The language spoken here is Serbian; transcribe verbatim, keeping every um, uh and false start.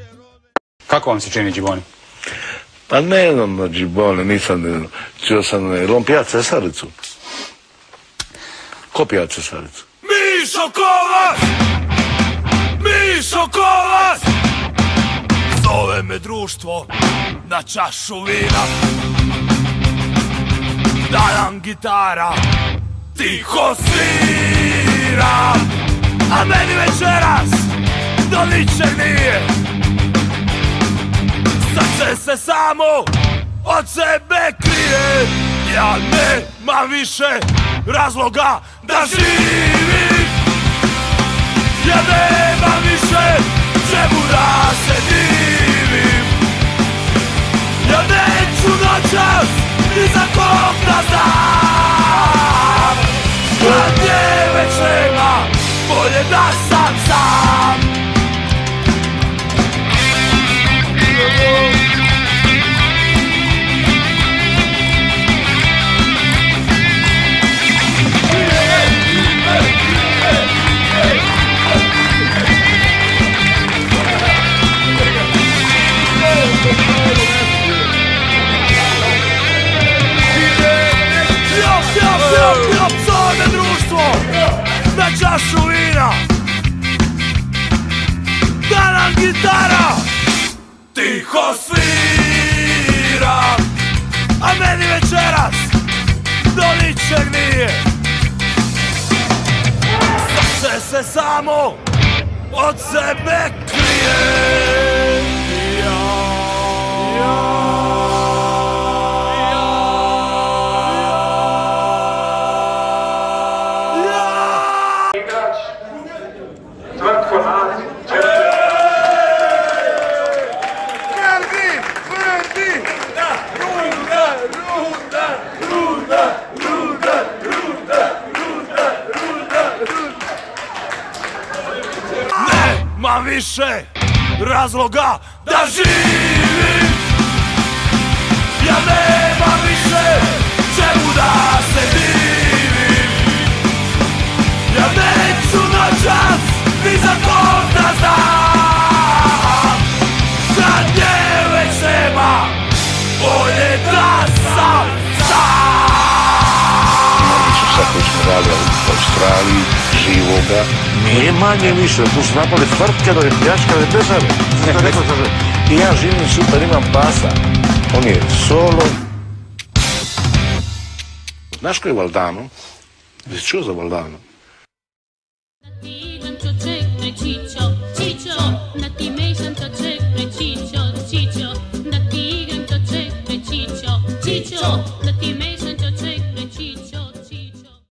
Kako vam se čini Džiboni? Pa ne znam na Džiboni, nisam, čuo sam, je on pija Cesaricu? Ko pija Cesaricu? Mišo Kovač! Mišo Kovač! Zove me društvo na čašu vina. Dajem gitara, tiho svira, a meni večeras do ničeg nije. Srce se samo od sebe krije. Ja nemam više razloga da živim. Ja nemam više čemu da se divim. Ja neću noćas ni za kog da znam. Kad nje već nema, bolje da sam sam. Zove društvo na čašu vina. Da nam gitara tiho svira, a meni večeras do ničeg nije. Srce se samo od sebe krije. Nemam više razloga da živim. Ja nemam više čemu da se divim. Ja neću noćas ni za kog da znam. Kad nje već nema, bolje da sam sam. Imali su sad koji smo rada u Australiji, živoga, nije manje više, tu su napali tvrtke da je pljačkale države. I ja živim super, imam pasa. On je solo. Znaš ko je Valdano? Jesi čuo za Valdano?